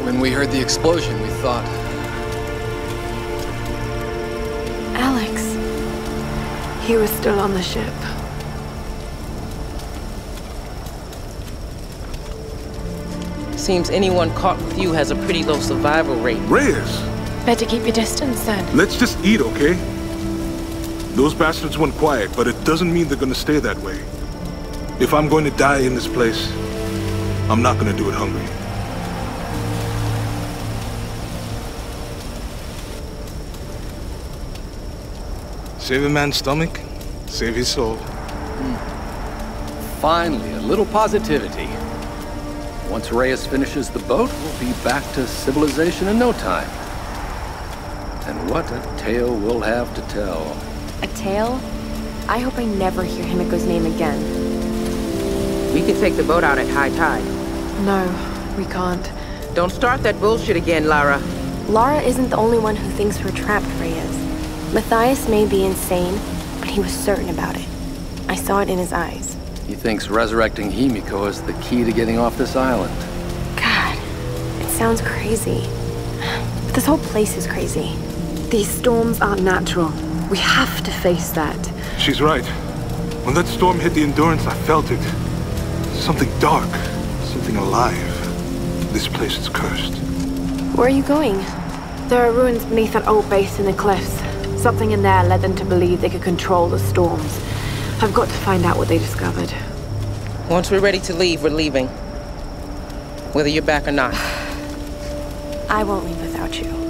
When we heard the explosion, we thought... Alex. He was still on the ship. Seems anyone caught with you has a pretty low survival rate. Reyes! Better keep your distance, then. Let's just eat, okay? Those bastards went quiet, but it doesn't mean they're gonna stay that way. If I'm going to die in this place, I'm not gonna do it hungry. Save a man's stomach, save his soul. Finally, a little positivity. Once Reyes finishes the boat, we'll be back to civilization in no time. And what a tale we'll have to tell. A tale? I hope I never hear Himiko's name again. We can take the boat out at high tide. No, we can't. Don't start that bullshit again, Lara. Lara isn't the only one who thinks we're trapped, Reyes. Matthias may be insane, but he was certain about it. I saw it in his eyes. He thinks resurrecting Himiko is the key to getting off this island. God, it sounds crazy. But this whole place is crazy. These storms aren't natural. We have to face that. She's right. When that storm hit the Endurance, I felt it. Something dark, something alive. This place is cursed. Where are you going? There are ruins beneath that old base in the cliffs. Something in there led them to believe they could control the storms. I've got to find out what they discovered. Once we're ready to leave, we're leaving. Whether you're back or not. I won't leave without you.